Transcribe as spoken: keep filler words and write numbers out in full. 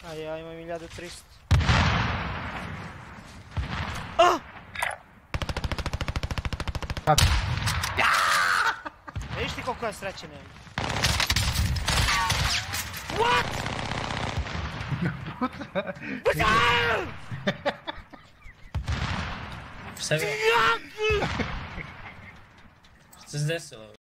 A ja imam hiljadu tristo. Ah! Sad. Vidiš ti koliko je sreće nema? What? Puca! Šta je bilo? Šta se desilo?